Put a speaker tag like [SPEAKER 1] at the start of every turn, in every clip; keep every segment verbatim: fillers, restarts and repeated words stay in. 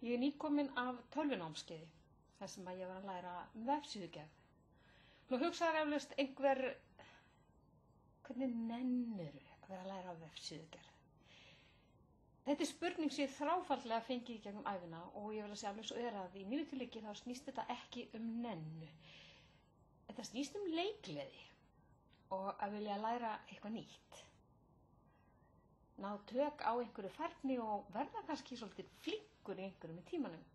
[SPEAKER 1] Ég er nýkomin af tölvunámskeiði, þar sem að ég var að læra um vefsíðugerð. Nú hugsaður eflaust einhver, hvernig nennirðu að vera að læra um vefsíðugerð? Þetta er spurning sem ég þráfaldlega fengi í gegnum æfina og ég vil að segja alveg svo er að í mínu tilviki þá snýst þetta ekki um nennu. Þetta snýst um leikgleði og að vilja læra eitthvað nýtt. Ná tök á einhverju færni og verða kannski svolítið flinkur í einhverju með tímanum.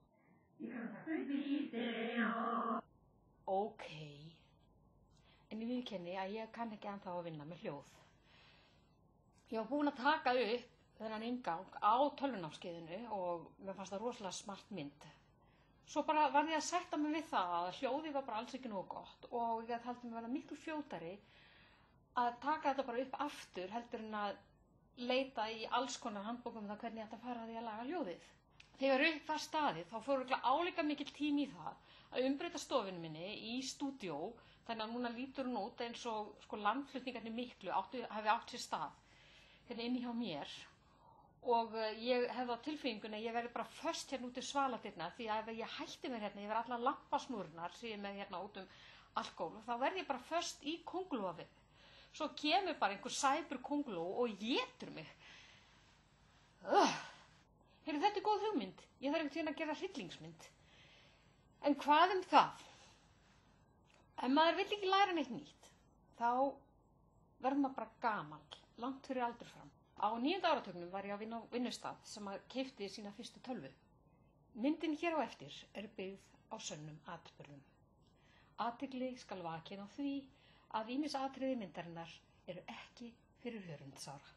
[SPEAKER 1] Ok, en ég viðurkenni að ég kann ekki ennþá að vinna með hljóð. Ég var búin að taka upp þennan inngang á tölvunámskeiðinu og mér fannst það rosalega smart mynd. Svo bara var ég að sætta mig við það að hljóði var bara alls ekki nógu gott og ég taldi mig verða miklu fljótari að taka þetta bara upp aftur heldur en að leita í alls konar handbókum um það hvernig ég ætti að fara að því að laga hljóðið. Þegar upp var staðið þá fór örugglega álíka mikill tími í það að umbreyta stofinu minni í stúdíó, þannig að núna lítur hún út eins og sko landflutningarnir miklu áttu, hafi átt sér stað hérna inni hjá mér. Og ég hefði á tilfinningunni að ég verði bara föst hérna út í svaladirna því að ef ég hætti mér hérna, ég verði allar lampasnúrnar sem ég er með hérna út um allt gólf, þá verði ég bara föst í kóngulóarvef. Svo kemur bara einhver sæbur kónguló og étur mig. Uh. Heyrðu, þetta er góð hugmynd. Ég þarf einhvern veginn að gera hryllingsmynd. En hvað um það? Ef maður vill ekki læra neitt nýtt, þá verður maður bara gamall, langt fyrir aldur fram. Á níunda áratugnum var ég á vinnu- vinnustað sem að keypti sína fyrstu tölvu. Myndin hér á eftir er byggð á sönnum atburðum. Athygli skal vakin á því að ýmis atriði myndarinnar eru ekki fyrir hörundsára.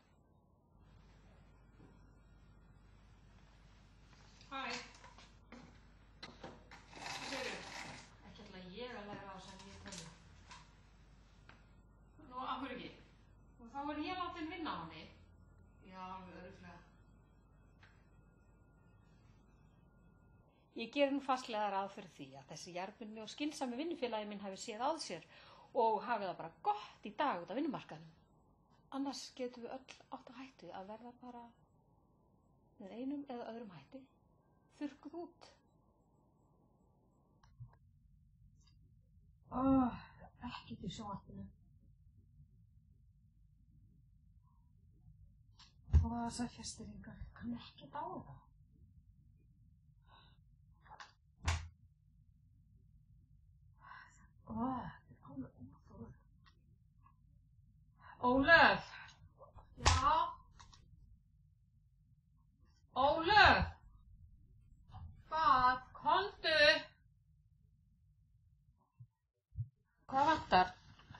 [SPEAKER 1] Hæ. Hvað segirðu? Ekki ætla ég að læra á þessa nýju tölvu. Nú, af hverju ekki? Og þá er ég látin vinna á henni. Já, alveg örugglega. Ég geri nú fastlega ráð fyrir því að þessi jarðbundni og skynsami vinnufélagi minn hafi séð að sér og hafi það bara gott í dag út af vinnumarkaðnum. Annars getum við öll átt að hættu að verða bara með einum eða öðrum hætti þurrkuð út. Oh, ekkert í sjónvarpinu. Og þessar fjarstýringar kann ekkert á það. Ó, þetta er alveg óþolandi. Ólöf! Já? Ólöf! Hvað? Komdu! Hvað vantar?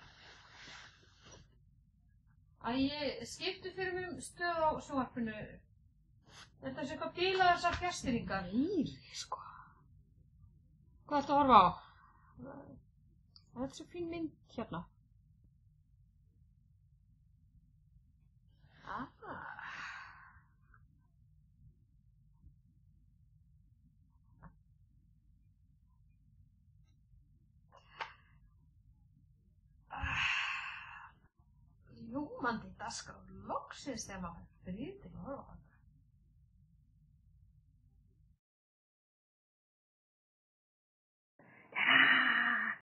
[SPEAKER 1] Æ, ég skipti fyrir mig stöð á sjónvarpinu. Þetta er eitthvað bílað þessar fjarstýringar. Íri, sko. Hvað ertu að horfa á? Það er svo fín mynd hérna. Ah. Ljómandi dagskrá loksins þegar maður fær frið til að horfa á þetta.